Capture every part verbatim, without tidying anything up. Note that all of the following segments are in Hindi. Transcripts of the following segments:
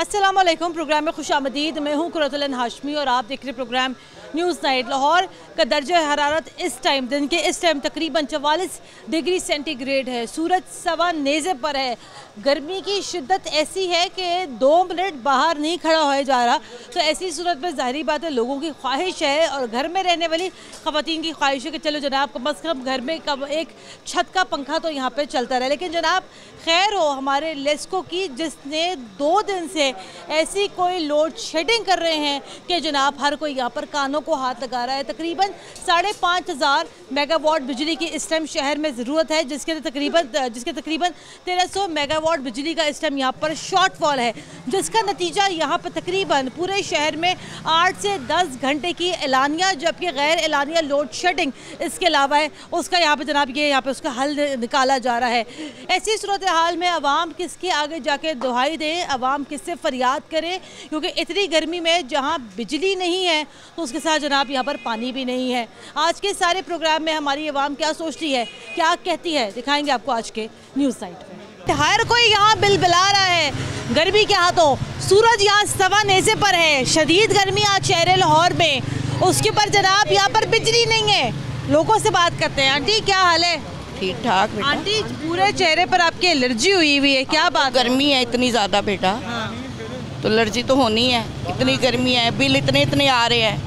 अस्सलाम वालेकुम। प्रोग्राम में खुशामदीद। मैं हूँ कुरतुल हाशमी और आप देख रहे प्रोग्राम न्यूज़ नाइट। लाहौर का दर्जा हरारत इस टाइम दिन के इस टाइम तकरीबन चवालीस डिग्री सेंटीग्रेड है। सूरज सवा नेज़े पर है। गर्मी की शिद्दत ऐसी है कि दो मिनट बाहर नहीं खड़ा होया जा रहा। तो ऐसी सूरत में ज़ाहिरी बात है लोगों की ख्वाहिश है और घर में रहने वाली ख़वातीन की ख्वाहिश है कि चलो जनाब कम अज़ कम घर में कब एक छत का पंखा तो यहाँ पर चलता रहे। लेकिन जनाब खैर हो हमारे लेस्को की जिसने दो दिन से ऐसी कोई लोड शेडिंग कर रहे हैं कि जनाब हर कोई यहाँ पर कानों को हाथ लगा रहा है। तकरीबन साढ़े पाँच हज़ार मेगावाट बिजली की इस टाइम शहर में ज़रूरत है, जिसके तकरीबन जिसके तकरीबन तेरह सौ मेगावाट बिजली का इस टाइम यहाँ पर शॉर्टफॉल है, जिसका नतीजा यहाँ पर तकरीबन पूरे शहर में आठ से दस घंटे की एलानिया जबकि गैर एलानिया लोड शेडिंग इसके अलावा है उसका यहाँ पर जनाब ये यहाँ पर उसका हल निकाला जा रहा है। ऐसी सूरत हाल में अवाम किसके आगे जाके दुहाई दें, अवाम किससे फरियाद करें, क्योंकि इतनी गर्मी में जहाँ बिजली नहीं है तो उसके साथ जनाब यहाँ पर पानी भी नहीं है। आज के सारे प्रोग्राम में हमारी अवाम क्या सोचती है, क्या कहती है, दिखाएंगे आपको आज के न्यूज़ साइट में। हर कोई यहाँ बिल बिला रहा है गर्मी के हाथों। सूरज यहाँ सवा नेज़े पर है। शदीद गर्मी आज शहर लाहौर में, उसके ऊपर जनाब यहाँ पर बिजली नहीं है। लोगों से बात करते हैं। आंटी क्या हाल है? ठीक ठाक बेटा। आंटी पूरे चेहरे पर आपकी एलर्जी हुई हुई है, क्या बात? गर्मी है इतनी ज़्यादा बेटा। हाँ। तो एलर्जी तो होनी है, इतनी गर्मी है, बिल इतने इतने आ रहे हैं।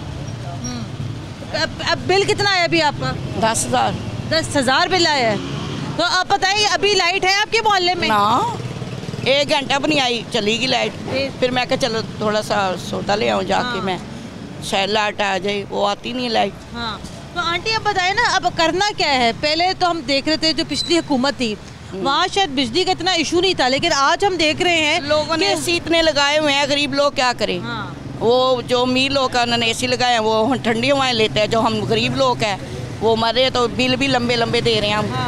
अब, अब बिल कितना है अभी आपका? दस हज़ार दस हज़ार बिल आया है। तो आप बताइए अभी लाइट है आपके मोहल्ले में? ना, एक घंटा भी नहीं आई, चली गई लाइट। फिर मैं कहा चलो थोड़ा सा सोडा ले आऊँ जाके। हाँ। मैं शायद लाइट आ जाए, वो आती नहीं लाइट। हाँ। तो आंटी अब बताए ना अब करना क्या है? पहले तो हम देख रहे थे जो पिछली हुकूमत थी वहाँ शायद बिजली का इतना इशू नहीं था, लेकिन आज हम देख रहे हैं लोगों ने एसी इतने लगाए हुए हैं, गरीब लोग क्या करें। हाँ। वो जो अमीर लोग का उन्होंने एसी लगाए हैं वो ठंडी हवाएं लेते हैं, जो हम गरीब लोग हैं वो मरे तो बिल भी लंबे लंबे दे रहे हैं हम।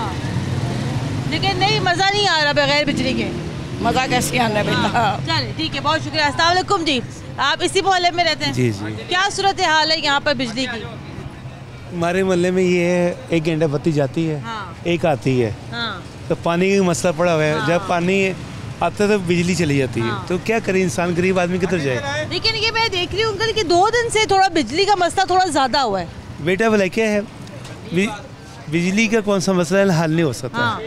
हाँ। लेकिन नहीं, मज़ा नहीं आ रहा बगैर बिजली के। मज़ा कैसे आना बेटा? हाँ। चलिए ठीक है, बहुत शुक्रिया। अस्सलाम वालेकुम जी, आप इसी मोहल्ले में रहते हैं? जी जी। क्या सूरत हाल है यहाँ पर बिजली की? हमारे मोहल्ले में ये है एक घंटा बत्ती जाती है। हाँ। एक आती है। हाँ। तो पानी का मसला पड़ा हुआ है। हाँ। जब पानी आता है तो बिजली चली जाती है। हाँ। तो क्या करे इंसान, गरीब आदमी किधर जाए? लेकिन ये मैं देख रही हूँ अंकल कि दो दिन से थोड़ा बिजली का मसला थोड़ा ज़्यादा हुआ है। बेटा भला क्या है, बिजली का कौन सा मसला हल नहीं हो सकता। हाँ।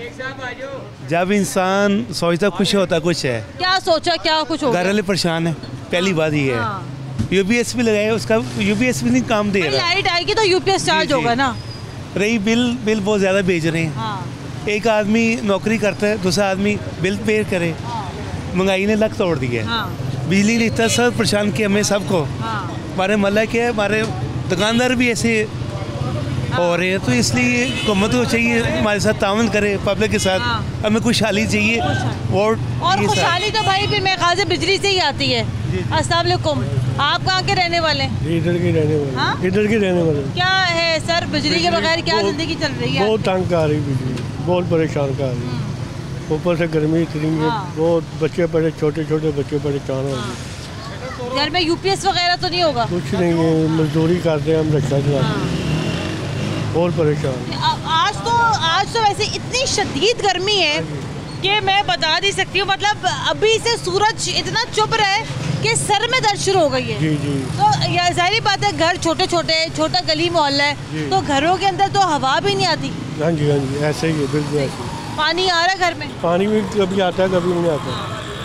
जब इंसान सोचता कुछ होता कुछ है। क्या सोचा, क्या कुछ होगा? घर वाले परेशान है, पहली बात ये है। यूपीएस भी लगाया, उसका यूपीएस भी नहीं काम दे रहा। लाइट आएगी तो यूपीएस चार्ज होगा ना। रही बिल बिल बहुत ज़्यादा भेज रहे हैं। हाँ। एक आदमी नौकरी करता है, दूसरा आदमी बिल पे करे। हाँ। महंगाई ने लक तोड़ दिया है। हाँ। बिजली ने इतना सब परेशान किया हमें सबको। हाँ। हमारे मल्ला के हमारे दुकानदार भी ऐसे हो रहे हैं, तो इसलिए हुकूमत को चाहिए हमारे साथ ताउन करे, पब्लिक के साथ। हाँ। हमें खुशहाली चाहिए और और खुशहाली तो भाई फिर मेरे ख्याल से बिजली से ही आती है। अस्सलाम वालेकुम, आप कहाँ के रहने वाले? इधर के रहने वाले। हाँ? इधर के रहने वाले। क्या है सर बिजली के बगैर क्या जिंदगी चल रही है? बहुत तंग आ रही बिजली, बहुत परेशान कर रही है। ऊपर से गर्मी इतनी है। हाँ। बहुत बच्चे बड़े छोटे छोटे बच्चे परेशान हो रहे। घर में यूपीएस वगैरह तो नहीं होगा? कुछ नहीं है, मजदूरी करते हैं हम, रिक्शा चलाते हैं। बहुत परेशान। आज तो आज तो वैसे इतनी शदीद गर्मी है कि मैं बता नहीं सकती हूँ। मतलब अभी से सूरज इतना चुभ रहा है कि सर में दर्द शुरू हो गई है। जी जी। तो जाहिर बात है घर छोटे छोटे छोटा गली मोहल्ला है तो घरों के अंदर तो हवा भी नहीं आती। हाँ जी हाँ जी, ऐसे ही है, बिल्कुल ऐसे। पानी आ रहा है घर में? पानी भी कभी आता है कभी नहीं आता।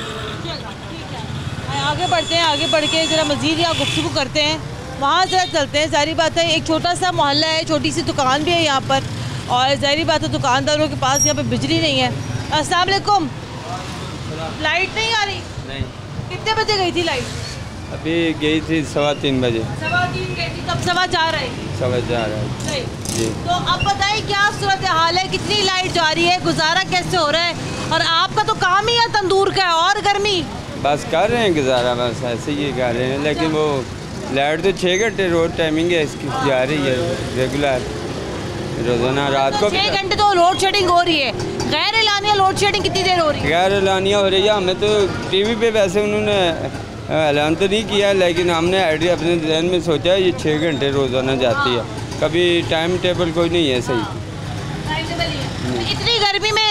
आगे बढ़ते हैं, आगे बढ़ के जरा मजीद यहाँ गुफ्तगू करते हैं, वहाँ ज़रा चलते हैं। ज़ाहिर बात है एक छोटा सा मोहल्ला है, छोटी सी दुकान भी है यहाँ पर और ज़ाहिर बात है दुकानदारों के पास यहाँ पे बिजली नहीं है। अस्सलाम वालेकुम, लाइट नहीं आ रही? नहीं। कितने बजे गई थी लाइट? अभी गई थी सवा तीन बजे। सवा तीन गई थी, तब सवा चार आई। सवा चार आई जी। तो अब बताइए क्या सूरत हाल है, कितनी लाइट जा रही है, गुजारा कैसे हो रहा है? और आपका तो काम ही है तंदूर का और गर्मी। बस कर रहे हैं गुजारा, बस ऐसे ही कर रहे हैं। लेकिन वो लाइट तो छः घंटे रोज टाइमिंग है इसकी जा रही है रेगुलर, रोजाना रात को। छः घंटे तो लोड शेडिंग हो रही है। गैर एलानिया लोड शेडिंग कितनी देर हो रही है? गैर एलानिया हो रही है। हमें तो टीवी पे वैसे उन्होंने ऐलान तो नहीं किया, लेकिन हमने आइडिया अपने जहन में सोचा है ये छः घंटे रोजाना जाती है। कभी टाइम टेबल कोई नहीं है सही। इतनी गर्मी में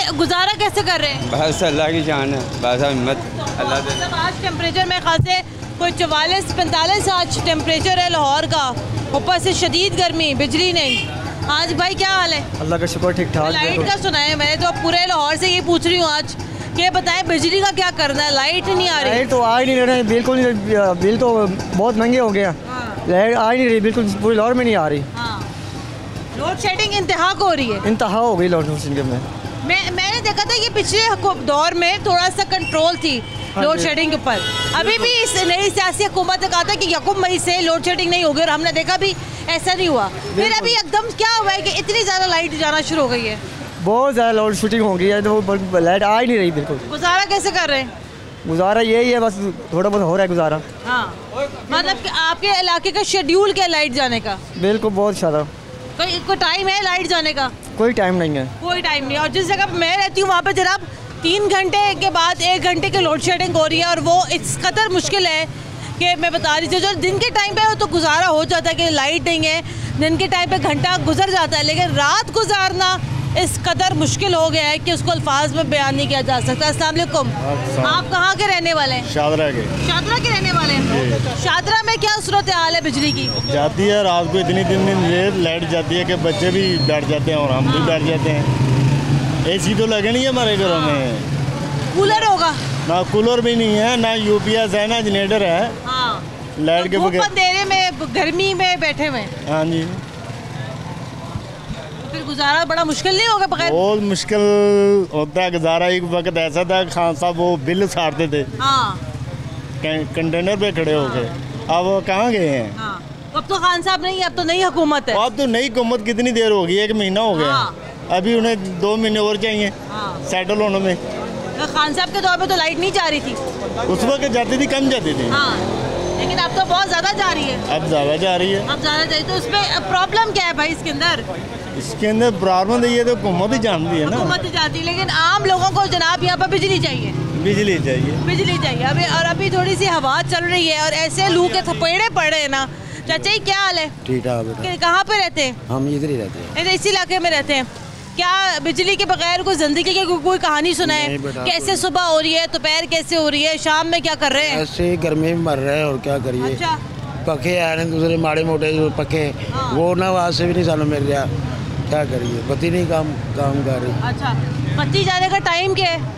गुजारा कैसे कर रहे हैं? बस अल्लाह की शान है, बस हिम्मत अल्लाह दे। मतलब आज टेम्परेचर में खास से कोई चवालीस पैंतालीस आज टेम्परेचर है लाहौर का, ऊपर से शदीद गर्मी, बिजली नहीं। आज भाई क्या हाल है? अल्लाह का शुक्र ठीक ठाक। लाइट का सुना है मैंने, तो पूरे लाहौर से ये पूछ रही हूँ आज कि बताएं बिजली का क्या करना है, लाइट नहीं आ रही। लाइट तो आ ही नहीं रही, बिल्कुल नहीं, बिल तो बहुत महंगे हो गया। लाइट आ ही नहीं रही, बिल्कुल पूरे लाहौर में नहीं आ रही। लोड शेडिंग इंतहा को हो रही है, इंतहा हो गई लोड शेडिंग में। मैं मैंने देखा था ये पिछले दौर में थोड़ा सा कंट्रोल थी लोड शेडिंग के ऊपर। अभी भी इस नई सियासी हुकूमत ने कहा था कि यकम मई से लोड शेडिंग नहीं होगी, और हमने देखा भी ऐसा नहीं हुआ। फिर अभी एकदम क्या हुआ है कि इतनी ज़्यादा लाइट जाना शुरू हो गई है, बहुत ज़्यादा लोड शेडिंग हो गई है, तो लाइट आ ही नहीं रही बिल्कुल। गुजारा कैसे कर रहे हैं? गुजारा यही है, बस थोड़ा बहुत हो रहा है गुजारा। हाँ, मतलब कि आपके इलाके का शेड्यूल क्या लाइट जाने का? बिल्कुल बहुत ज़्यादा। कोई कोई टाइम है लाइट जाने का? कोई टाइम नहीं है, कोई टाइम नहीं। और जिस जगह पर मैं रहती हूँ वहाँ पर जनाब तीन घंटे के बाद एक घंटे की लोड शेडिंग हो रही है, और वो इस कदर मुश्किल है कि मैं बता रही थी। जो दिन के टाइम पे तो गुजारा हो जाता है कि लाइट नहीं है, दिन के टाइम पे घंटा गुजर जाता है, लेकिन रात गुजारना इस कदर मुश्किल हो गया है कि उसको अल्फाज में बयान नहीं किया जा सकता। अस्सलाम वालेकुम, आप कहाँ के रहने वाले हैं? शादरा के। शादरा के रहने वाले हैं। शादरा में क्या सूरत हाल है बिजली की? जाती है रात को इतनी दिन दिन देर लाइट जाती है कि बच्चे भी बैठ जाते हैं और हम भी बैठ जाते हैं। एसी तो लगे नहीं है हमारे घरों में। कूलर होगा? ना कूलर भी नहीं है, ना यूपीएस है, ना जनरेटर है। हाँ, लाइट के बगैर अंधेरे में गर्मी में बैठे हुए। हाँ जी, फिर गुजारा बड़ा मुश्किल नहीं होगा बगैर? बहुत मुश्किल होता है गुजारा। एक वक्त ऐसा था खान साहब वो बिल साड़ते थे हाँ। कंटेनर पे खड़े होके, अब वो कहाँ गए हैं? हाँ। अब तो खान साहब नहीं, अब तो नई हुकूमत है। अब तो नई हुकूमत कितनी देर हो गई, एक महीना हो गया। हाँ। अभी उन्हें दो महीने और चाहिए हाँ। सेटल होने में। तो खान साहब के दौर में तो लाइट नहीं जा रही थी, उस वक्त जाती थी, कम जाती थी। हाँ, लेकिन अब तो बहुत ज्यादा जा रही है। अब ज़्यादा जा रही है। अब ज्यादा जा रही है, तो उसमें प्रॉब्लम क्या है भाई इसके अंदर? इसके अंदर प्रॉब्लम ये तो हुकूमत ही जानती है ना। हुकूमत ही जाती है, लेकिन आम लोगों को जनाब यहाँ पर बिजली चाहिए। बिजली चाहिए, बिजली चाहिए। अभी और अभी थोड़ी सी हवा चल रही है और ऐसे लू के थपेड़े पड़े हैं ना। चाचा जी क्या हाल है? ठीक ठाक। कहाँ पे रहते हैं? हम इधर ही रहते हैं, इसी इलाके में रहते हैं। क्या बिजली के बगैर कोई जिंदगी की कोई, कोई कहानी सुनाए? कैसे सुबह हो रही है, दोपहर कैसे हो रही है, शाम में क्या कर रहे हैं? ऐसे गर्मी में मर रहे हैं और क्या करिए। अच्छा। पखे आ रहे हैं दूसरे माड़े मोटे जो पखे, हाँ। वो ना वहाँ से भी नहीं सालों मिल रहा, क्या करिए, बत्ती नहीं काम काम कर रही। अच्छा, बत्ती जाने का टाइम क्या है?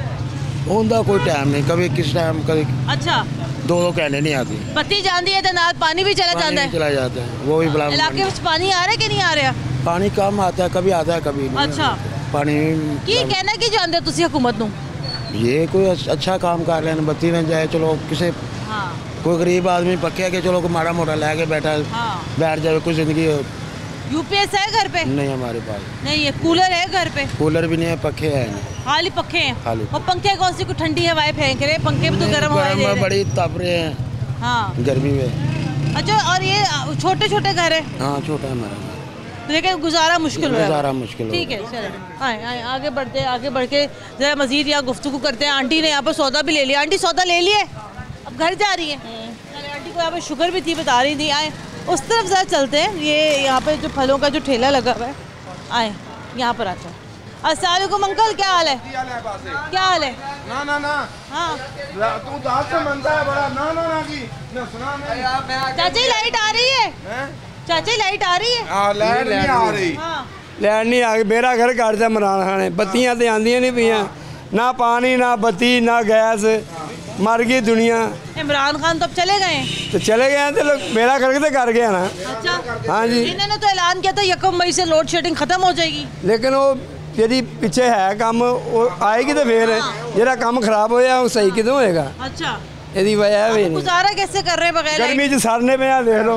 उनका कोई टाइम नहीं, कभी किस टाइम कभी। अच्छा, दो दो कहने नहीं आती। बत्ती जाती है तो नाल पानी भी चला जाता है? चला जाता है, वो भी बड़ा इलाके में पानी आ रहा है कि नहीं आ रहा? पानी कम आता है, कभी आता है कभी नहीं। अच्छा, पानी की कहना की जानते हो तुसी हुकूमत नूं? ये कोई अच्छा काम कर लेना, बत्ती न जाए, चलो किसी हाँ। कोई गरीब आदमी पक्के के चलो को माड़ा मोटा लेके बैठा हाँ। बैठ जाए, कोई जिंदगी। यूपीएस है घर पे? नहीं हमारे पास नहीं है। कूलर है घर पे? कूलर भी नहीं है, पखे है नहीं, खाली पंखे हैं। खाली। और पंखे कौन सी, कोई ठंडी हवाएं फेंक रहे? पंखे भी तो गर्म हवाएं दे रहे हैं। बड़ी तप रहे हैं हाँ गर्मी में। अच्छा, और ये छोटे छोटे घर है? हाँ छोटा है हमारा, लेकिन गुजारा मुश्किल हो गुजारा मुश्किल हो। ठीक है, चलो आए आए आगे बढ़ते हैं, आगे बढ़ के जरा मजीद यहाँ गुफ्तगू करते हैं। आंटी ने यहाँ पर सौदा भी ले लिया। आंटी सौदा ले लिए, अब घर जा रही है? चले, आंटी को यहाँ पर शुगर भी थी, बता रही थी। आए उस तरफ ज़रा चलते हैं, ये यहाँ पे जो फलों का जो ठेला लगा हुआ है। आए यहाँ पर आते हैं। अस्सलाम वालेकुम अंकल, क्या हाल है? क्या हाल है? ना ना ना हाँ तू दांत से मनता है बड़ा। ना ना ना की ना सुना मैं। चाची लाइट आ रही है? चाची लाइट आ रही है? हाँ लाइट नहीं आ रही। हाँ लैंड नहीं आ गई, मेरा घर कट से इमरान खान है, बत्तियाँ तो आंदियाँ नहीं पियाँ, ना पानी ना बत्ती ना गैस, मर गई दुनिया। इमरान खान तो अब चले गए हैं? तो चले गए हैं तो लोग मेरा घर तो कर गया ना। अच्छा हाँ जी, इन्होंने तो ऐलान किया था यकम मई से लोड शेडिंग खत्म हो जाएगी, लेकिन वो यदि पीछे है काम वो आएगी तो फिर जरा काम खराब होया वो सही कितों होएगा। अच्छा, यदि वजह है गुजारा कैसे कर रहे हैं बगैर लाइट? गर्मी च सारने पे देख लो,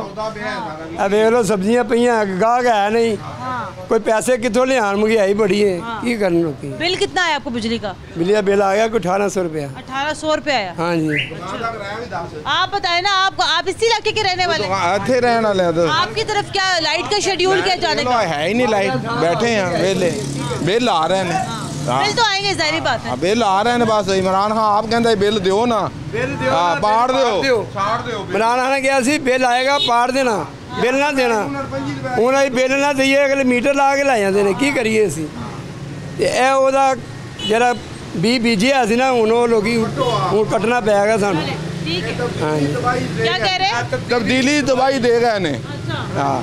आ देख लो सब्जियां पईयां, गाहक है नहीं, कोई पैसे कितों ले आन, महंगाई बड़ी है, की करने लोग। बिल कितना है आपको बिजली का? बिजली का बिल आ गया कोई अठारह सौ रुपया। अठारह सौ रुपया आया? हाँ जी। आप बताए ना, आप आप इसी इलाके के रहने वाले? इतने रहने वाले तो आपकी तरफ क्या लाइट का शेड्यूल क्या जाने का? है ही नहीं लाइट, बैठे हैं वेले, बिल आ रहे हैं। बिल तो आएंगे, जाहिर बात है। बिल आ रहे हैं, बस इमरान खान आप कहते बिल दो ना, हाँ पाड़ दो। इमरान खान ने कहा सी बिल आएगा पाड़ देना, बिल ना देना, हूँ अभी बिल ना दिए, अगले मीटर ला के ला जाते हैं, की करिए असी। ਤੇ ਇਹ ਉਹਦਾ ਜਿਹੜਾ ਵੀ ਬੀਜਿਆ ਸੀ ਨਾ ਹੁਣ ਉਹ ਲੋਕੀ ਹੁਣ ਕੱਟਣਾ ਪੈ ਗਿਆ ਸਾਨੂੰ। ठीक है, हाँ जी। क्या कह रहे हैं? तब्दीली दवाई देगा इन्हें। अच्छा, हाँ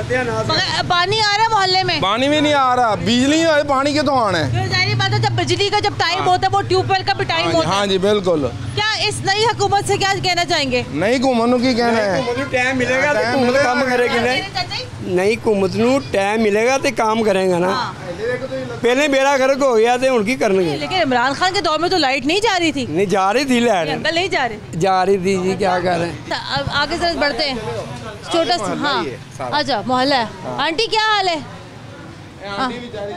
मगर पानी आ रहा है मोहल्ले में? पानी भी नहीं आ रहा, बिजली है, पानी के तो आना है। फिर जाहिर बात है जब बिजली का जब टाइम होता है वो ट्यूबवेल का भी टाइम होता है। हाँ जी बिल्कुल। क्या इस नई हुकूमत से क्या कहना चाहेंगे? नहीं घूमन की कहना है टाइम मिलेगा तो हुकूमत काम करेगी ना। नहीं हुकूमत ਨੂੰ टाइम मिलेगा तो काम करेगा ना। पहले बेड़ा गर्क हो गया तो उनकी करनगे। लेकिन इमरान खान के दौर में तो लाइट नहीं जा रही थी। नहीं जा रही थी लाइट, अंकल नहीं जा रही जा रही थी जी, क्या कर रहे हैं। अब आगे से बढ़ते हैं, छोटा सा हाँ अच्छा मोहल्ला है। आंटी क्या हाल है? हाँ,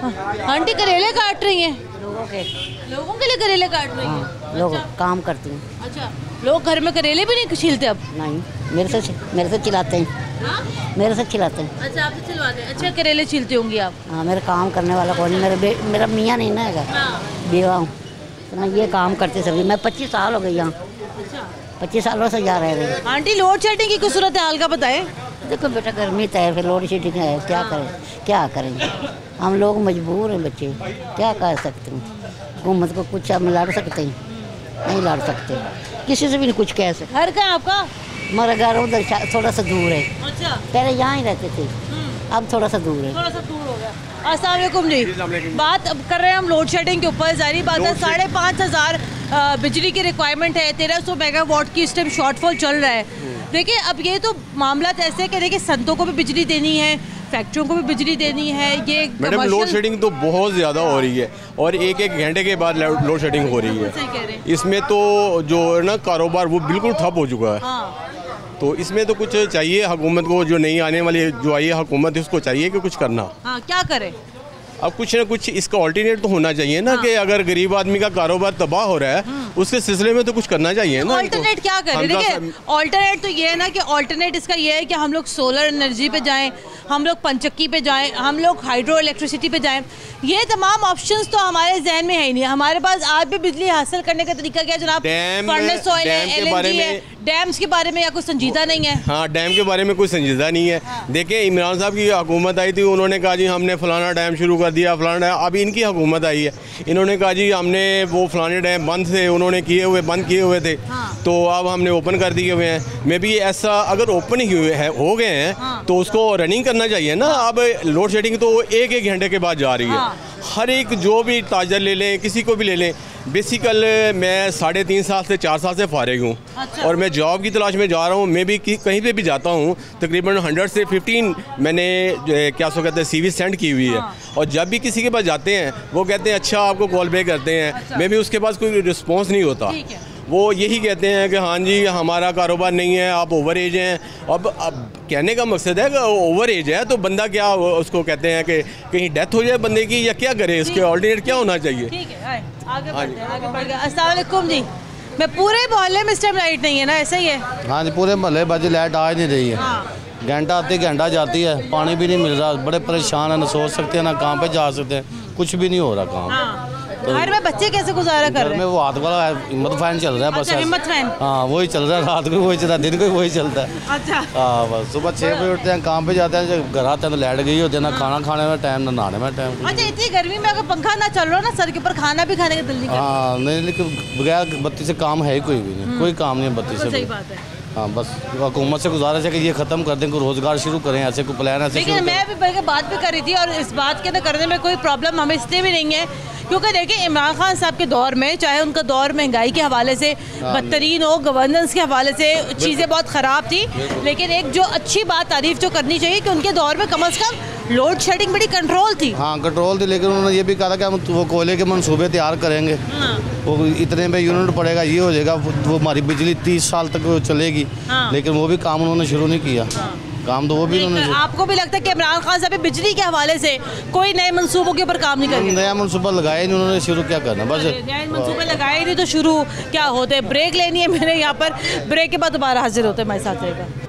आंटी करेले काट रही हैं लोगों के लोगों के लिए करेले काट रही हैं। लोग काम करते हैं। अच्छा, लोग घर में करेले भी नहीं छीलते अब? नहीं, मेरे से मेरे से चिल्लाते हैं। हाँ? मेरे से चिल्लाते हैं। अच्छा, आपसे चिल्वाते हैं। अच्छा, करेले छीलते होंगी आप? हाँ, मेरे काम करने वाला कौन है, मेरे बे, मेरा मियाँ नहीं ना है, हाँ। बेवा हूँ तो मैं ये काम करती सभी। मैं पच्चीस साल हो गई यहाँ, अच्छा, पच्चीस सालों से जा रहे थे। आंटी लोड शेडिंग की कुछ सूरत हाल का बताएं। देखो बेटा, गर्मी तो है, फिर लोड शेडिंग है, क्या करें क्या करेंगे हम लोग, मजबूर हैं बच्चे, क्या कर सकते हैं। हुकूमत को कुछ हम लड़ सकते हैं? नहीं लड़ सकते, किसी से भी नहीं कुछ कह सकते। घर कहाँ है आपका? हमारा घर उधर थोड़ा सा दूर है। अच्छा, पहले यहाँ ही रहते थे, अब थोड़ा सा दूर है। थोड़ा सा दूर हो गया। अस्सलाम वालेकुम जी। बात अब कर रहे हैं हम लोड शेडिंग के ऊपर। जारी बात है साढ़े पाँच हज़ार बिजली की रिक्वायरमेंट है, तेरह सौ मेगावाट की इस टाइम शॉर्टफॉल चल रहा है। देखिए अब ये तो मामला ऐसे है कि देखिए संतों को भी बिजली देनी है, फैक्ट्रियों को भी बिजली देनी है। ये मैडम लोड शेडिंग तो बहुत ज़्यादा हो रही है और एक एक घंटे के बाद लोड शेडिंग हो रही है। इसमें तो जो है ना कारोबार वो बिल्कुल ठप हो चुका है। हाँ। तो इसमें तो कुछ चाहिए हुकूमत को, जो नहीं आने वाली जो आई है हुकूमत है उसको चाहिए कि कुछ करना। हाँ, क्या करे? अब कुछ ना कुछ इसका ऑल्टरनेट तो होना चाहिए ना। हाँ। कि अगर गरीब आदमी का कारोबार तबाह हो रहा है उसके सिलसिले में तो कुछ करना चाहिए ना। ऑल्टरनेट क्या करें? देखिए ऑल्टरनेट तो ये है ना कि ऑल्टरनेट इसका ये है कि हम लोग सोलर एनर्जी पे जाएं, हम लोग पंचक्की पे जाएं, हम लोग हाइड्रो इलेक्ट्रिसिटी पे जाएं। ये तमाम ऑप्शंस तो हमारे जहन में है ही नहीं। हमारे पास आज भी बिजली हासिल करने का तरीका क्या जनाब? फर्नेस ऑयल है, एलएनजी है। डैम्स के बारे में या कुछ संजीदा नहीं है? हाँ, डैम के बारे में कुछ संजीदा नहीं है। हाँ। देखिए इमरान साहब की हुकूमत आई थी, उन्होंने कहा जी हमने फलाना डैम शुरू कर दिया, फलाना डैम। अभी इनकी हुकूमत आई है, इन्होंने कहा जी हमने वो फलाने डैम बंद थे, उन्होंने किए हुए बंद किए हुए थे। हाँ। तो अब हमने ओपन कर दिए हुए हैं। मे भी ऐसा अगर ओपन ही हुए हैं हो गए हैं हाँ। तो उसको रनिंग करना चाहिए ना। अब लोड शेडिंग तो एक एक घंटे के बाद जा रही है। हाँ। हर एक जो भी ताजर ले लें, किसी को भी ले लें। बेसिकल मैं साढ़े तीन साल से चार साल से फारिग हूँ। अच्छा। और मैं जॉब की तलाश में जा रहा हूँ। मैं भी कहीं पे भी जाता हूँ तकरीबन हंड्रेड से फिफ्टीन मैंने क्या सो कहते हैं सीवी सेंड की हुई है। हाँ। और जब भी किसी के पास जाते हैं वो कहते हैं अच्छा आपको कॉल बैक करते हैं। अच्छा। मैं भी उसके पास कोई रिस्पॉन्स नहीं होता। वो यही कहते हैं कि हाँ जी हमारा कारोबार नहीं है, आप ओवर एज हैं। अब अब कहने का मकसद है कि ओवर एज है तो बंदा क्या उसको कहते हैं कि कहीं डेथ हो जाए बंदे की या क्या करे, इसके ऑल्टरनेट क्या होना चाहिए। ठीक है, आगे बढ़ते हैं, आगे बढ़ गया। अस्सलाम वालेकुम जी। मैं पूरे मोहल्ले में इस टाइम लाइट नहीं है ना, ऐसा ही है? हाँ जी, पूरे मोहल्ले बाजी लाइट आ नहीं रही है। हाँ। घंटा आती घंटा जाती है, पानी भी नहीं मिल रहा, बड़े परेशान है, ना सोच सकते हैं ना काम पे जा सकते हैं, कुछ भी नहीं हो रहा काम। हाँ। तो घर में बच्चे कैसे गुजारा कर रहे हैं? में वो हाथ वाला हिम्मत फैन चल रहा है। अच्छा, बस हिम्मत फैन। हाँ वही चल रहा है, रात को वही चल रहा है, दिन को वही चलता है। अच्छा। हाँ बस सुबह छः बजे उठते हैं, काम पे जाते हैं, जब घर आते हैं तो लाइट गई होती है, ना खाना खाने में टाइम ना नहाने में टाइम। अच्छा, इतनी गर्मी में अगर पंखा ना चल रहा ना सर के ऊपर, खाना भी खाने का दिल नहीं करता। हाँ नहीं, लेकिन बगैर बत्ती से काम है ही कोई भी नहीं, कोई काम नहीं है बत्ती से। सही बात है। हाँ बस हुकूमत से गुजारिश है कि ये ख़त्म कर दें, कोई रोज़गार शुरू करें, ऐसे कोई प्लान ऐसे। लेकिन मैं भी बल्कि बात भी कर रही थी और इस बात के ना करने में कोई प्रॉब्लम हमें इसलिए भी नहीं है क्योंकि देखिए इमरान खान साहब के दौर में, चाहे उनका दौर महंगाई के हवाले से बदतरीन हो, गवर्नेंस के हवाले से चीज़ें बहुत ख़राब थी, लेकिन एक जो अच्छी बात तारीफ जो करनी चाहिए कि उनके दौर में कम अज़ कम लोड शेडिंग बड़ी कंट्रोल थी। हाँ कंट्रोल थी, लेकिन उन्होंने ये भी कहा था कि हम वो कोयले के मंसूबे तैयार करेंगे। हाँ। वो इतने में यूनिट पड़ेगा, ये हो जाएगा, वो हमारी बिजली तीस साल तक चलेगी। हाँ। लेकिन वो भी काम उन्होंने शुरू नहीं किया। हाँ। काम तो वो भी उन्होंने। आपको भी लगता है कि इमरान खान साहब बिजली के हवाले से कोई नए मंसूबों के ऊपर काम नहीं करेंगे? नया मंसूबा लगाया नहीं उन्होंने, शुरू क्या करना बस। नए मंसूबे लगाए नहीं तो शुरू क्या होते? ब्रेक लेनी है मैंने यहाँ पर, ब्रेक के बाद दोबारा हाजिर होते हैं, मेरे साथ रहेगा।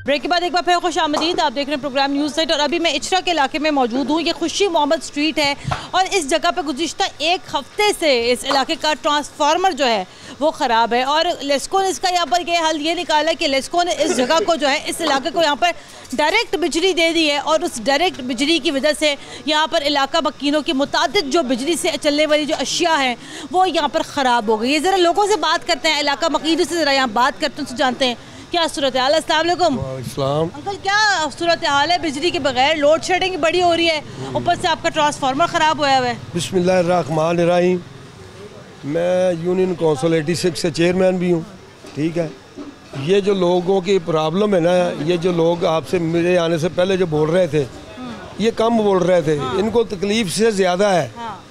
ब्रेक के बाद एक बार फिर खुश आमदीद, आप देख रहे हैं प्रोग्राम न्यूज़ नाइट और अभी मैं इचरा के इलाके में मौजूद हूँ। ये खुशी मोहम्मद स्ट्रीट है और इस जगह पर गुज़िश्ता एक हफ्ते से इस इलाके का ट्रांसफार्मर जो है वो ख़राब है और लेस्को ने इसका यहाँ पर ये हल ये निकाला कि लेस्को ने इस जगह को जो है इस इलाके को यहाँ पर डायरेक्ट बिजली दे दी है और उस डायरेक्ट बिजली की वजह से यहाँ पर इलाका मकीनों की मुतादिद जो बिजली से चलने वाली जो अशिया हैं वो यहाँ पर ख़राब हो गई है। ज़रा लोगों से बात करते हैं, इलाका मकीनों से ज़रा यहाँ बात करते हैं, उनसे जानते हैं क्या सूरत हाल है। अस्सलाम वालेकुम अंकल, क्या सूरत हाल है? बिजली के बगैर लोड शेडिंग बड़ी हो रही है, ऊपर से आपका ट्रांसफार्मर ख़राब हुआ है। बिस्मिल्लाहिर्रहमानिर्रहीम। मैं यूनियन काउंसिल एटी सिक्स से चेयरमैन भी हूँ, ठीक है। ये जो लोगों की प्रॉब्लम है ना, ये जो लोग आपसे मेरे आने से पहले जो बोल रहे थे ये कम बोल रहे थे, इनको तकलीफ से ज़्यादा है।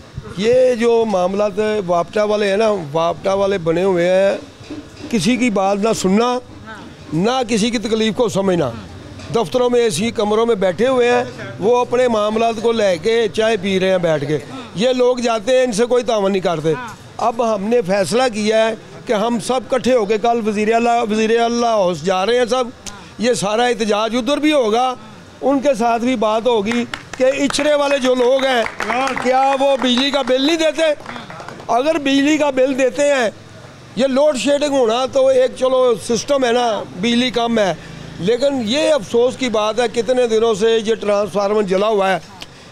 ये जो मामला वापटा वाले हैं ना, वापटा वाले बने हुए हैं किसी की बात ना सुनना ना किसी की तकलीफ़ को समझना। दफ्तरों में ऐसी कमरों में बैठे हुए हैं, वो अपने मामलात को लेके चाय पी रहे हैं बैठ के। ये लोग जाते हैं, इनसे कोई तावन नहीं करते। अब हमने फैसला किया है कि हम सब इकट्ठे होकर कल वज़ीर आला वज़ीर आला हाउस जा रहे हैं सब। ये सारा एहतजाज उधर भी होगा, उनके साथ भी बात होगी कि इचरे वाले जो लोग हैं क्या वो बिजली का बिल नहीं देते। अगर बिजली का बिल देते हैं, ये लोड शेडिंग होना तो एक चलो सिस्टम है ना, बिजली कम है, लेकिन ये अफसोस की बात है कितने दिनों से ये ट्रांसफार्मर जला हुआ है।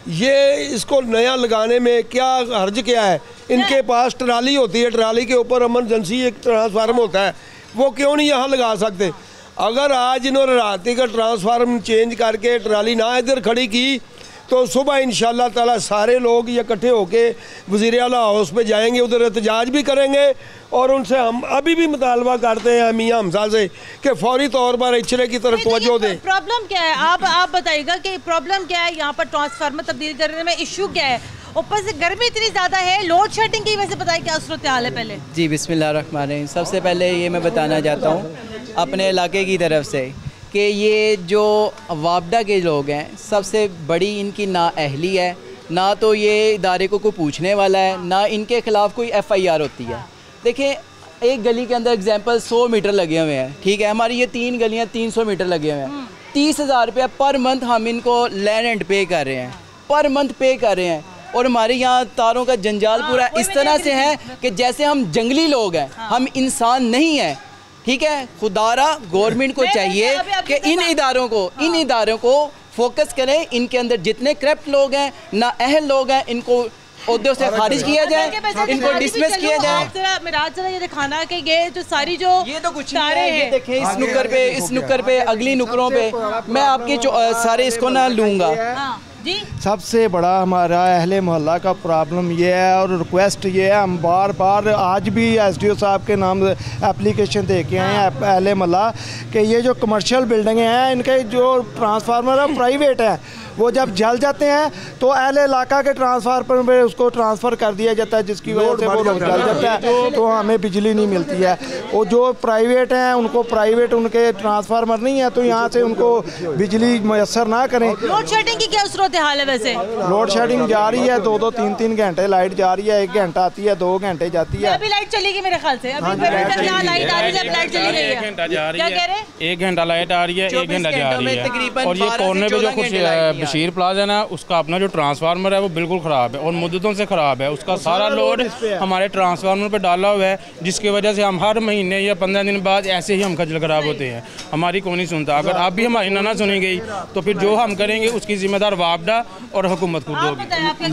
ये इसको नया लगाने में क्या हर्ज क्या है? इनके पास ट्राली होती है, ट्राली के ऊपर इमरजेंसी एक ट्रांसफार्मर होता है, वो क्यों नहीं यहाँ लगा सकते? अगर आज इन्होंने रात का ट्रांसफार्मर चेंज करके ट्राली ना इधर खड़ी की तो सुबह इंशाल्लाह ताला सारे लोग ये इकट्ठे होके वज़ीर आला हाउस पे जाएंगे, उधर एहतजाज भी करेंगे और उनसे हम अभी भी मुतालबा करते हैं मियाँ हमसा से कि फौरी तौर पर इचरे की तरफ तवज्जो दें। प्रॉब्लम क्या है, आप आप बताइएगा कि प्रॉब्लम क्या है यहाँ पर ट्रांसफार्मर तब्दील करने में, इशू क्या है? ऊपर से गर्मी इतनी ज़्यादा है, लोड शेडिंग की वजह से बताइए क्या सूरत हाल है पहले। जी बिस्मिल्लाहिर्रहमानिर्रहीम। सबसे पहले ये मैं बताना चाहता हूँ अपने इलाके की तरफ से कि ये जो वापडा के लोग हैं, सबसे बड़ी इनकी नाअहली है, ना तो ये इदारे को कोई पूछने वाला है, ना इनके ख़िलाफ़ कोई एफ़ आई आर होती है। देखें, एक गली के अंदर एग्जांपल सौ मीटर लगे हुए हैं, ठीक है, हमारी ये तीन गलियां तीन सौ मीटर लगे हुए हैं, तीस हज़ार रुपया पर मंथ हम इनको लैंड एंड पे कर रहे हैं, पर मंथ पे कर रहे हैं। और हमारे यहाँ तारों का जंजाल पूरा इस तरह से है कि जैसे हम जंगली लोग हैं, हम इंसान नहीं हैं, ठीक है। खुदारा गवर्नमेंट को चाहिए कि इन इदारों को इन इदारों को फोकस करें, इनके अंदर जितने करप्ट लोग हैं, ना अहल लोग हैं, इनको ओहदे से खारिज किया जाए, इनको डिसमिस किया जाए। मिराज जरा ये दिखाना कि ये जो सारी जो ये तो कुछ तारे हैं, देखें इस नुक्कर पे, इस नुक्कर पे, अगली नुकरों पे मैं आपके सारे इसको ना लूँगा। जी सबसे बड़ा हमारा अहले मोहल्ला का प्रॉब्लम ये है और रिक्वेस्ट ये है, हम बार बार आज भी एसडीओ साहब के नाम एप्लीकेशन दे के आए हैं अहले मोहल्ला कि ये जो कमर्शियल बिल्डिंगें हैं इनके जो ट्रांसफार्मर है प्राइवेट है, वो जब जल जाते हैं तो अहले इलाका के ट्रांसफार्मर पे उसको ट्रांसफ़र कर दिया जाता है, जिसकी वजह से वो जब जल जाता है तो हमें बिजली नहीं मिलती है। वो जो प्राइवेट हैं उनको प्राइवेट उनके ट्रांसफार्मर नहीं है तो यहाँ से उनको बिजली मैसर ना करें। लोड शेडिंग की क्या सूरत हाल है? वैसे लोड शेडिंग जा रही है, दो दो तीन तीन घंटे लाइट जा रही है, एक घंटा आती है, दो घंटे जाती है। अभी लाइट चलेगी मेरे ख्याल से, अभी लाइट आ रही है, लाइट चली गई है, क्या कह रहे हैं? एक घंटा लाइट आ रही है, एक घंटा जा रही है। और ये कॉर्नर पे जो कुछ बशीर प्लाजा ना, उसका अपना जो ट्रांसफार्मर है वो बिल्कुल ख़राब है और मुद्दतों से ख़राब है। उसका सारा लोड हमारे ट्रांसफार्मर पे डाला हुआ है, जिसकी वजह से हम हर महीने या पंद्रह दिन बाद ऐसे ही हम खजल ख़राब होते हैं। हमारी कौन नहीं सुनता। अगर आप भी हमारी ना सुनी गई तो फिर जो हम करेंगे उसकी जिम्मेदार वापडा और हुकूमत खुद होगी।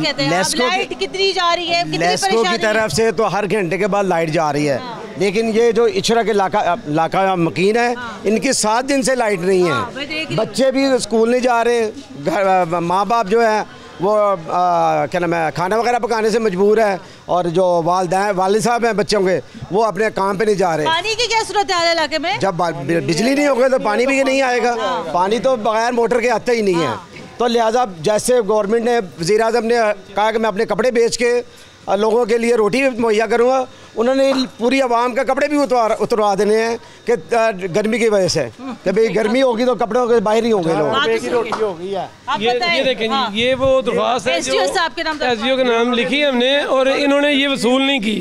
लाइट कितनी जा रही है? लेस्को की तरफ से तो हर घंटे के बाद लाइट जा रही है, लेकिन ये जो इचरा के इलाका इलाका मकीन है, इनकी सात दिन से लाइट नहीं है। बच्चे भी स्कूल नहीं जा रहे, घर माँ बाप जो है वो आ, क्या नाम है, खाना वगैरह पकाने से मजबूर है, और जो वालिदैन वालिद साहब हैं बच्चों के वो अपने काम पे नहीं जा रहे। पानी की क्या सूरत है इलाके में? जब बिजली नहीं होगी तो पानी भी नहीं आएगा, पानी तो बगैर मोटर के आता ही नहीं है। तो लिहाजा जैसे गवर्नमेंट ने, वज़ीर आज़म ने कहा कि मैं अपने कपड़े बेच के लोगों के लिए रोटी मुहैया करूँगा, उन्होंने पूरी आवाम के कपड़े भी उतरवा उतरवा देने हैं कि गर्मी की वजह से, कि भाई गर्मी होगी तो कपड़ों के बाहर ही होंगे लोग। ये ये देखें हाँ। ये वो दरख्वास्त है जो एसडीओ के नाम लिखी हमने और इन्होंने ये वसूल नहीं की,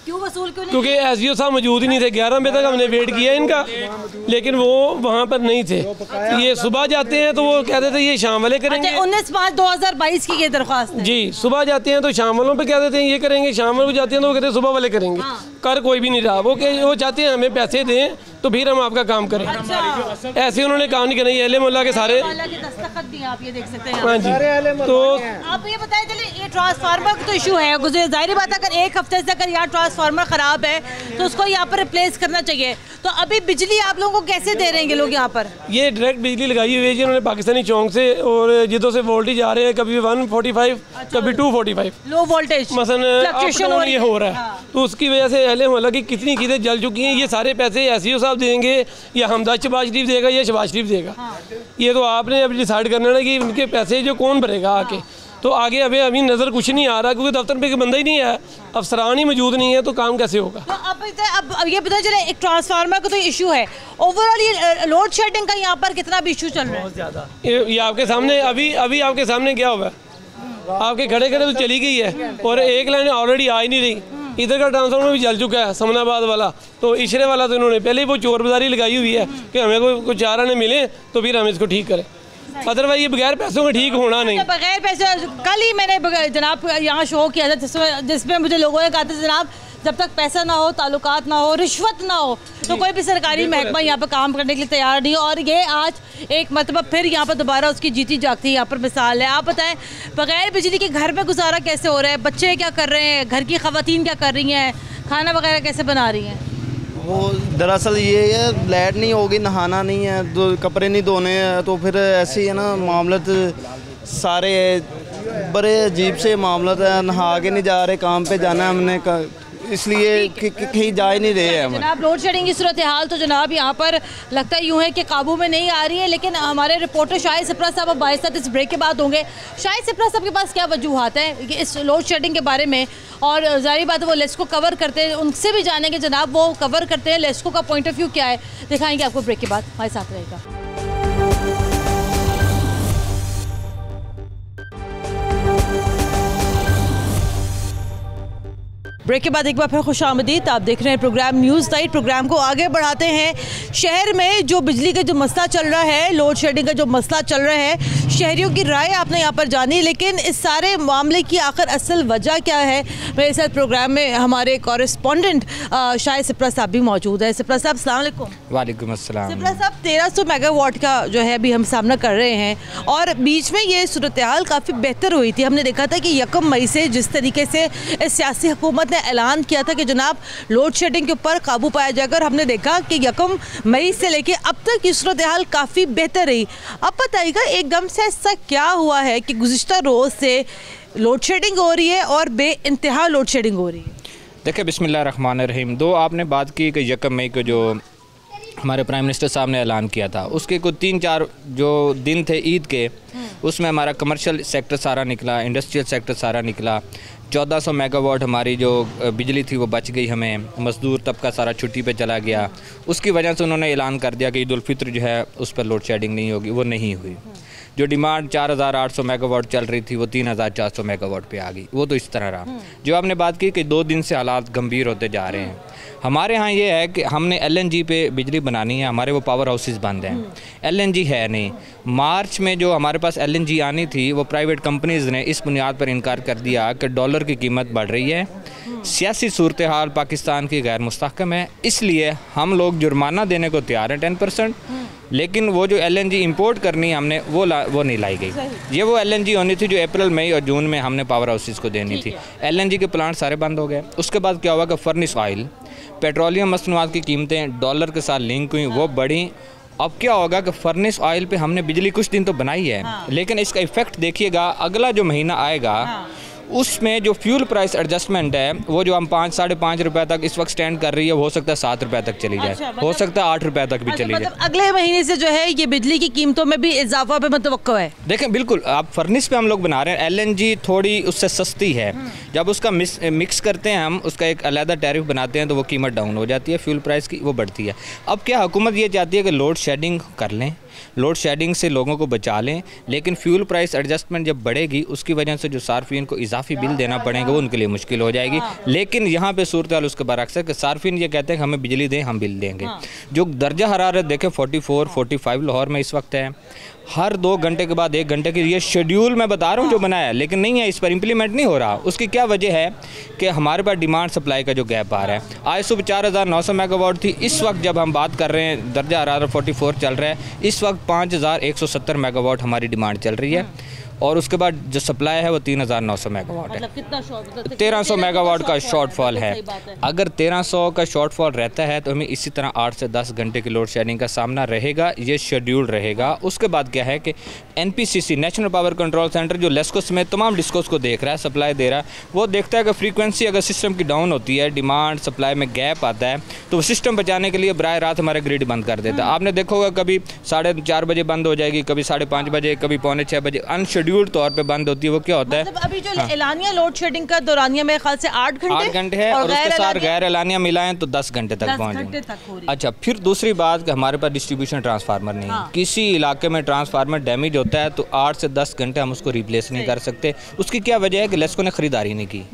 क्यों वसूल क्यों नहीं? क्योंकि एसडीओ साहब मौजूद ही नहीं थे। ग्यारह बजे तक हमने वेट किया इनका, लेकिन वो वहाँ पर नहीं थे। ये सुबह जाते हैं तो वो कहते थे ये शाम वाले करेंगे। उन्नीस पाँच दो हजार बाईस की ये दरख्वास्त है। जी, सुबह जाते हैं तो शाम वालों पे क्या देते हैं ये करेंगे, शाम वालों जाते हैं तो वो कहते हैं सुबह वाले करेंगे। कर कोई भी नहीं रहा। वो वो चाहते हैं हमें पैसे दें तो फिर हम आपका काम करें। अच्छा। ऐसे उन्होंने काम नहीं करना। अहले मोहल्ला के सारे दस्तखत दिए, आप ये देख सकते हैं। हाँ जी, तो आप ये बताएं चलिए, ये ट्रांसफार्मर का तो इशू है, गुजरे जाहिर बात है, अगर एक हफ्ते से अगर यहाँ ट्रांसफार्मर खराब है तो उसको यहाँ पर रिप्लेस करना चाहिए। तो अभी बिजली आप लोगों को कैसे दे रहे हैं लोग यहाँ पर? ये डायरेक्ट बिजली लगाई हुई है जी उन्होंने पाकिस्तानी चौक से, और जितों से वोल्टेज आ रहे हैं, कभी वन फोर्टी फाइव कभी two forty five low voltage मसलन ये हो रहा है। तो उसकी वजह से अहले मोहल्ला की कितनी चीज़ें जल चुकी हैं। ये सारे पैसे एसईओ साहब देंगे या हमदाद शहबाज शरीफ देगा या शहबाज शरीफ देगा। ये तो आपने अभी डिसाइड करना है कि उनके पैसे जो कौन भरेगा आके। तो आगे अभी अभी नज़र कुछ नहीं आ रहा, क्योंकि दफ्तर पे बंदा ही नहीं है, अफसरान ही मौजूद नहीं है, तो काम कैसे होगा? तो अब अब, अब ये पता चले, एक ट्रांसफार्मर का तो इशू है, ओवरऑल ये लोड शेडिंग का यहाँ पर कितना भी इशू चल रहा है? बहुत ज़्यादा। ये, ये आपके सामने अभी अभी आपके सामने क्या हुआ है? आपके खड़े खड़े तो चली गई है, और एक लाइन ऑलरेडी आ ही नहीं रही। इधर का ट्रांसफार्मर भी जल चुका है, समनाबाद वाला, तो इशरे वाला तो इन्होंने पहले ही वो चोर बाजारी लगाई हुई है कि हमें कोई कुछ चारा नहीं मिले तो फिर हम इसको ठीक करें, अदरवाइज ये बगैर पैसों के ठीक होना नहीं। बगैर पैसे, कल ही मैंने जनाब यहाँ शो किया था जिसमें जिसमें मुझे लोगों ने कहा था जनाब जब तक पैसा ना हो, ताल्लुकात ना हो, रिश्वत ना हो, तो कोई भी सरकारी महकमा यहाँ पर काम करने के लिए तैयार नहीं है। और ये आज एक मतलब फिर यहाँ पर दोबारा उसकी जीती जागती यहाँ पर मिसाल है। आप बताएं, बगैर बिजली के घर में गुजारा कैसे हो रहा है? बच्चे क्या कर रहे हैं? घर की ख़वातीन क्या कर रही हैं? खाना वगैरह कैसे बना रही हैं? वो दरअसल ये है, लाइट नहीं होगी, नहाना नहीं है, दो कपड़े नहीं धोने हैं, तो फिर ऐसे ही है ना मामलत सारे बड़े अजीब से मामलत है। नहा के नहीं जा रहे, काम पे जाना है हमने, इसलिए कहीं जा ही नहीं रहे हैं। जनाब लोड शेडिंग की सूरत हाल तो जनाब यहाँ पर लगता है यूँ है कि काबू में नहीं आ रही है, लेकिन हमारे रिपोर्टर शाहिद सिप्रा साहब अब बाईस इस ब्रेक के बाद होंगे। शाहिद सिप्रा साहब के पास क्या वजूहात हैं इस लोड शेडिंग के बारे में, और जाहिर बात है वो लेस्को कवर करते हैं, उनसे भी जानेंगे जनाब वो कवर करते हैं, लेस्को का पॉइंट ऑफ व्यू क्या है, दिखाएंगे आपको ब्रेक के बाद। हमारे साथ रहेगा। ब्रेक के बाद एक बार फिर खुशामदीद। आप देख रहे हैं प्रोग्राम न्यूज़ नाइट। प्रोग्राम को आगे बढ़ाते हैं। शहर में जो बिजली का जो मसला चल रहा है, लोड शेडिंग का जो मसला चल रहा है, शहरियों की राय आपने यहाँ पर जानी, लेकिन इस सारे मामले की आखिर असल वजह क्या है? मेरे साथ प्रोग्राम में हमारे कॉरेस्पॉन्डेंट शाहिद सिप्रा साहब भी मौजूद है। सिप्रा साहब अस्सलाम वालेकुम। वालेकुम अस्सलाम। सिप्रा साहब, तेरह सौ मेगावाट का जो है अभी हम सामना कर रहे हैं, और बीच में ये सूरत हाल काफ़ी बेहतर हुई थी। हमने देखा था कि यकम मई से जिस तरीके से इस सियासी हुकूमत ने ऐलान किया था कि जनाब लोड शेडिंग के ऊपर काबू पाया जाएगा, और हमने देखा कि यकम मई से लेके अब तक की सूरत हाल काफ़ी बेहतर रही। अब बताइएगा एकदम से ऐसा क्या हुआ है कि गुज़िश्ता रोज़ से लोड शेडिंग हो रही है और बे इंतहा लोड शेडिंग हो रही है? देखिए, बिस्मिल्लाह रहमान रहीम। दो आपने बात की कि यकम मई को जो हमारे प्राइम मिनिस्टर साहब ने ऐलान किया था, उसके कुछ तीन चार जो दिन थे ईद के, उसमें हमारा कमर्शियल सेक्टर सारा निकला, इंडस्ट्रियल सेक्टर सारा निकला। चौदह सौ मेगावाट हमारी जो बिजली थी वो बच गई हमें। मज़दूर तबका सारा छुट्टी पे चला गया। उसकी वजह से उन्होंने ऐलान कर दिया कि ईद उल फित्र जो है उस पर लोड शेडिंग नहीं होगी। वो नहीं हुई। जो डिमांड चार हज़ार आठ सौ मेगावाट चल रही थी वो तीन हज़ार चार सौ मेगावाट पे आ गई। वो तो इस तरह रहा। जो आपने बात की कि दो दिन से हालात गंभीर होते जा रहे हैं। हमारे यहाँ ये है कि हमने एलएनजी पे बिजली बनानी है, हमारे वो पावर हाउसेस बंद हैं, एलएनजी है नहीं। मार्च में जो हमारे पास एलएनजी आनी थी वो प्राइवेट कंपनीज़ ने इस बुनियाद पर इनकार कर दिया कि डॉलर की कीमत बढ़ रही है, सियासी सूरत हाल पाकिस्तान की गैर मुस्तहकम है, इसलिए हम लोग जुर्माना देने को तैयार हैं टेन परसेंट, लेकिन वो जो एलएनजी इंपोर्ट करनी हमने वो ला वो नहीं लाई गई। ये वो एलएनजी होनी थी जो अप्रैल मई और जून में हमने पावर हाउसेस को देनी थी। एलएनजी के प्लांट सारे बंद हो गए। उसके बाद क्या हुआ कि फर्निश ऑयल, पेट्रोलियम मसनूआत की कीमतें डॉलर के साथ लिंक हुई, वो बढ़ी। अब क्या होगा कि फर्निश ऑयल पे हमने बिजली कुछ दिन तो बनाई है, हाँ। लेकिन इसका इफ़ेक्ट देखिएगा अगला जो महीना आएगा, हाँ। उसमें जो फ्यूल प्राइस एडजस्टमेंट है वो जो हम पाँच साढ़े पाँच रुपए तक इस वक्त स्टैंड कर रही है, हो सकता है सात रुपए तक चली जाए, अच्छा, हो सकता है आठ रुपए तक भी अच्छा, चली मतलब जाए। अगले महीने से जो है ये बिजली की कीमतों में भी इजाफा पे मुतवक्को है। देखें, बिल्कुल आप फर्निश पे हम लोग बना रहे हैं, एलएनजी थोड़ी उससे सस्ती है। जब उसका मिक्स मिक्स करते हैं हम, उसका एक अलहदा टैरिफ बनाते हैं तो वो कीमत डाउन हो जाती है, फ्यूल प्राइस की वो बढ़ती है। अब क्या हुकूमत ये चाहती है कि लोड शेडिंग कर लें, लोड शेडिंग से लोगों को बचा लें, लेकिन फ्यूल प्राइस एडजस्टमेंट जब बढ़ेगी उसकी वजह से जो सार्फिन को इजाफा इजाफी बिल देना पड़ेगा, वो उनके लिए मुश्किल हो जाएगी। लेकिन यहाँ पे सूरत हाल उसके बरक्स है कि सार्फिन ये कहते हैं कि हमें बिजली दें, हम बिल देंगे। जो दर्जा हरारत देखें forty four forty five Lahore में इस वक्त है, हर दो घंटे के बाद एक घंटे की ये शेड्यूल मैं बता रहा हूँ जो बनाया है, लेकिन नहीं है, इस पर इम्प्लीमेंट नहीं हो रहा। उसकी क्या वजह है कि हमारे पास डिमांड सप्लाई का जो गैप आ रहा है। आज सुबह चार हज़ार नौ सौ मेगावाट थी, इस वक्त जब हम बात कर रहे हैं दर्जा हरारत फोर्टी फोर चल रहा है, इस वक्त पाँच हज़ार एक सौ सत्तर मेगावाट हमारी डिमांड चल रही है, और उसके बाद जो सप्लाई है वो तीन हज़ार नौ सौ मेगावाट है। मतलब तेरह सौ मेगावाट का शॉर्टफॉल है। अगर तेरह सौ का शॉर्टफॉल रहता है तो हमें इसी तरह आठ से दस घंटे की लोड शेडिंग का सामना रहेगा, ये शेड्यूल रहेगा। उसके बाद क्या है कि N P C C national power control centre जो लेस्को समेत तमाम डिस्कोस को देख रहा है, सप्लाई दे रहा है, वो देखता है कि फ्रीक्वेंसी अगर सिस्टम की डाउन होती है, डिमांड सप्लाई में गैप आता है, तो वो सिस्टम बचाने के लिए बराह रात हमारे ग्रिड बंद कर देता है। आपने देखा होगा कभी साढ़े चार बजे बंद हो जाएगी, कभी साढ़े पाँच बजे, कभी पौने छः बजे अनशेड्यूल्ड तौर पर बंद होती है। वो क्या होता है, मतलब अभी जो हाँ। एलानिया लोड शेडिंग का दौरानिया मेरे ख्याल से आठ घंटे आठ घंटे है, और, और उसके साथ गैर एलानिया मिलाएं तो दस घंटे तक पहुँच। अच्छा, फिर दूसरी बात कि हमारे पास डिस्ट्रीब्यूशन ट्रांसफार्मर नहीं हाँ। है। किसी इलाके में ट्रांसफार्मर डैमेज होता है तो आठ से दस घंटे हम उसको रिप्लेस नहीं कर सकते। उसकी क्या वजह है कि लेस्को ने खरीदारी नहीं की।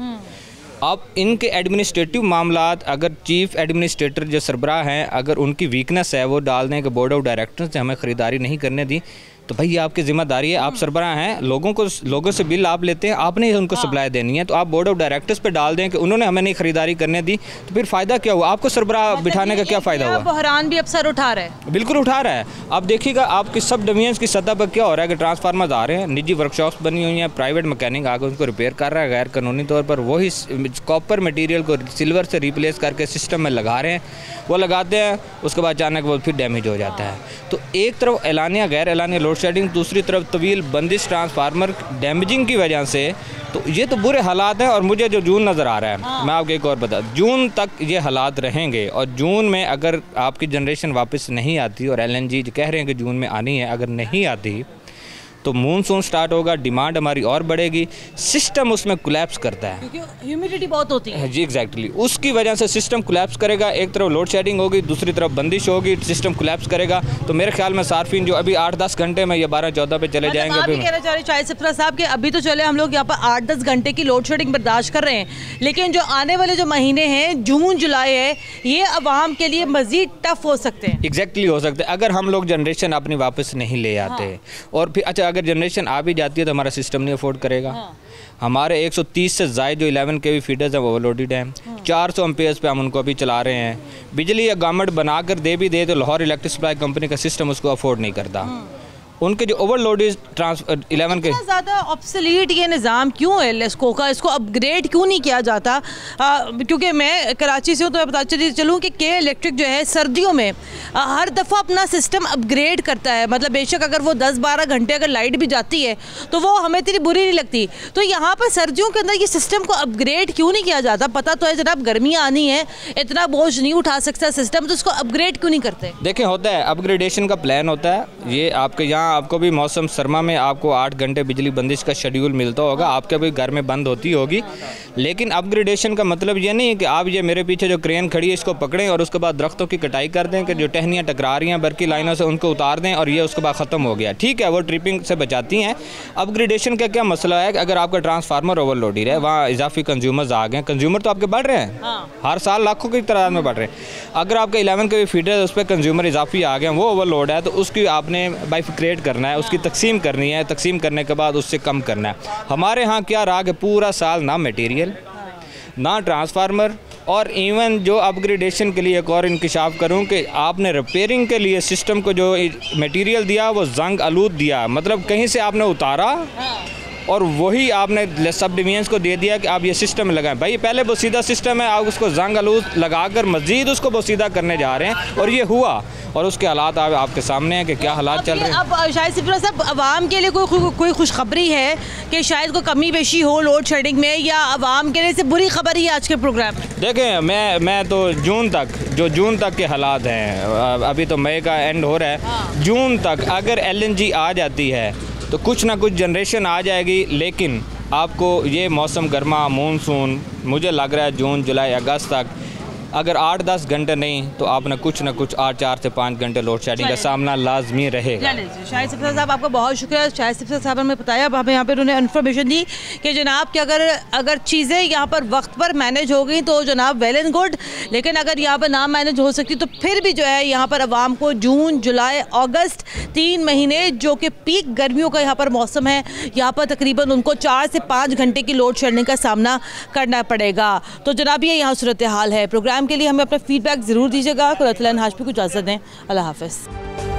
अब इनके एडमिनिस्ट्रेटिव मामलात, अगर चीफ एडमिनिस्ट्रेटर जो सरबराह हैं, अगर उनकी वीकनेस है वो डाल दें कि बोर्ड ऑफ डायरेक्टर्स ने हमें ख़रीदारी नहीं करने दी, तो भाई ये आपकी जिम्मेदारी है, आप सरबराह हैं, लोगों को लोगों से बिल आप लेते हैं, आपने उनको सप्लाई देनी है, तो आप बोर्ड ऑफ डायरेक्टर्स पे डाल दें कि उन्होंने हमें नहीं खरीदारी करने दी, तो फिर फ़ायदा क्या हुआ? आपको सरबराह मतलब बिठाने का क्या फ़ायदा हुआ? बहरान भी अब सर उठा रहा है, बिल्कुल उठा रहा है। आप देखिएगा आपकी सब डिवीजन की सतह पर क्या हो रहा है कि ट्रांसफार्मर आ रहे हैं, निजी वर्कशॉप्स बनी हुई हैं, प्राइवेट मैकेनिक आकर उनको रिपेयर कर रहा है गैर कानूनी तौर पर, वही कॉपर मटीरियल को सिल्वर से रिप्लेस करके सिस्टम में लगा रहे हैं, वो लगाते हैं, उसके बाद अचानक वो फिर डैमेज हो जाता है। तो एक तरफ एलानिया गैर एलानिया लोड शेडिंग, दूसरी तरफ तवील बंदिश ट्रांसफार्मर डैमेजिंग की वजह से, तो ये तो बुरे हालात हैं। और मुझे जो जून नज़र आ रहा है हाँ। मैं आपको एक और बता, जून तक ये हालात रहेंगे, और जून में अगर आपकी जनरेशन वापस नहीं आती, और एल एन जी कह रहे हैं कि जून में आनी है, अगर नहीं आती तो मूनसून स्टार्ट होगा, डिमांड हमारी और बढ़ेगी, सिस्टम उसमें कोलैप्स करता है क्योंकि ह्यूमिडिटी बहुत होती है जी। एग्जैक्टली, उसकी वजह से सिस्टम कोलैप्स करेगा। एक तरफ लोड शेडिंग होगी, दूसरी तरफ बंदिश होगी, सिस्टम कोलैप्स करेगा। तो मेरे ख्याल में सार्फिन जो अभी आठ दस घंटे में या बारह चौदह पे चले जाएंगे। आप कहना चाह रहे शाहिद सफरा साहब कि अभी तो चले हम लोग यहाँ पर आठ दस घंटे की लोड शेडिंग बर्दाश्त कर रहे हैं, लेकिन जो आने वाले जो महीने हैं, जून जुलाई है, ये अवाम के लिए मजीद टफ हो सकते हैं। एग्जैक्टली हो सकते हैं अगर हम लोग जनरेशन अपनी वापस नहीं ले आते। हाँ। और फिर अच्छा, अगर जनरेशन आ भी जाती है तो हमारा सिस्टम नहीं अफोर्ड करेगा। हाँ। हमारे एक सौ तीस से ज़ायद जो इलेवन के वी फीडर्स हैं वो ओवरलोडेड हैं। हाँ। चार सौ एम्पेयर्स पे हम उनको अभी चला रहे हैं। बिजली या गवर्नमेंट बना कर दे भी दे तो लाहौर इलेक्ट्रिक सप्लाई कंपनी का सिस्टम उसको अफोर्ड नहीं करता। हाँ। उनके जो ओवरलोडेड ट्रांसफर इलेवन के ज़्यादा ऑब्सोलीट ये निज़ाम क्यों है लेस्को का, इसको अपग्रेड क्यों नहीं किया जाता? क्योंकि मैं कराची से हूँ तो मैं बताती चलूँ कि के इलेक्ट्रिक जो है सर्दियों में आ, हर दफ़ा अपना सिस्टम अपग्रेड करता है। मतलब बेशक अगर वो दस बारह घंटे अगर लाइट भी जाती है तो वो हमें इतनी बुरी नहीं लगती। तो यहाँ पर सर्दियों के अंदर ये सिस्टम को अपग्रेड क्यों नहीं किया जाता? पता तो है जनाब गर्मियाँ आनी है, इतना बोझ नहीं उठा सकता सिस्टम, तो उसको अपग्रेड क्यों नहीं करते? देखें, होता है अपग्रेडेशन का प्लान होता है। ये आपके यहाँ आपको भी मौसम सरमा में आपको आठ घंटे बिजली बंदिश का शेड्यूल मिलता होगा, आपके भी घर में बंद होती होगी। लेकिन अपग्रेडेशन का मतलब ये नहीं है कि आप ये मेरे पीछे जो क्रेन खड़ी है इसको पकड़ें और उसके बाद दरख्तों की कटाई कर दें कि जो टहनियाँ टकरा रही हैं बरकी लाइनों से उनको उतार दें और ये उसके बाद ख़त्म हो गया। ठीक है, वो ट्रिपिंग से बचाती हैं। अपग्रेडेशन का क्या मसला है कि अगर आपका ट्रांसफार्मर ओवरलोडेड है, वहाँ इजाफी कंज्यूमर्स आ गए, कंज्यूमर तो आपके बढ़ रहे हैं। हाँ। हर साल लाखों की तादाद में बढ़ रहे हैं। अगर आपका इलेवन के फीडर है उस पर कंज्यूमर इजाफी आ गए, वो ओवरलोड है, तो उसकी आपने बाइफिक्रेट करना है, उसकी तकसीम करनी है, तकसीम करने के बाद उससे कम करना है। हमारे यहाँ क्या रहा कि पूरा साल ना मटेरियल ना ट्रांसफार्मर, और इवन जो अपग्रेडेशन के लिए एक और इंकिशाफ करूं कि आपने रिपेयरिंग के लिए सिस्टम को जो मटेरियल दिया वो जंग आलूद दिया। मतलब कहीं से आपने उतारा और वही आपने सब डिवीजन्स को दे दिया कि आप ये सिस्टम लगाएं। भाई पहले बोसीदा सिस्टम है, आप उसको जंग आलूद लगाकर मज़ीद उसको बोसीदा करने जा रहे हैं, और ये हुआ। और उसके हालात आप, आपके सामने हैं कि क्या हालात चल रहे हैं। अब शायद सिर्फ साहब आवाम के लिए कोई कोई खुशखबरी है कि शायद कोई कमी बेशी हो लोड शेडिंग में, या आवाम के लिए से बुरी खबर ही है आज के प्रोग्राम? देखें, मैं मैं तो जून तक जो जून तक के हालात हैं, अभी तो मई का एंड हो रहा है। हाँ। जून तक अगर एल एन जी आ जाती है तो कुछ ना कुछ जनरेशन आ जाएगी। लेकिन आपको ये मौसम गर्मा मानसून मुझे लग रहा है जून जुलाई अगस्त तक अगर आठ दस घंटे नहीं तो आपने कुछ ना कुछ आठ चार से पाँच घंटे लोड शेडिंग का सामना लाजमी रहेगा। शाहिद सिफर साहब आपका बहुत शुक्रिया। शाहिद सिफर साहब ने बताया, हमें यहाँ पे उन्होंने इन्फॉर्मेशन दी कि जनाब कि अगर अगर चीज़ें यहाँ पर वक्त पर मैनेज हो गई तो जनाब वेल एंड गुड, लेकिन अगर यहाँ पर ना मैनेज हो सकती तो फिर भी जो है यहाँ पर आवाम को जून जुलाई अगस्त तीन महीने जो कि पीक गर्मियों का यहाँ पर मौसम है, यहाँ पर तकरीबन उनको चार से पाँच घंटे की लोड शेडिंग का सामना करना पड़ेगा। तो जनाब ये यहाँ सूरत हाल है। प्रोग्राम के लिए हमें अपना फीडबैक ज़रूर दीजिएगा। कुरतुल हाशमी को इजाज़त दें। अल्लाह हाफ़िज़।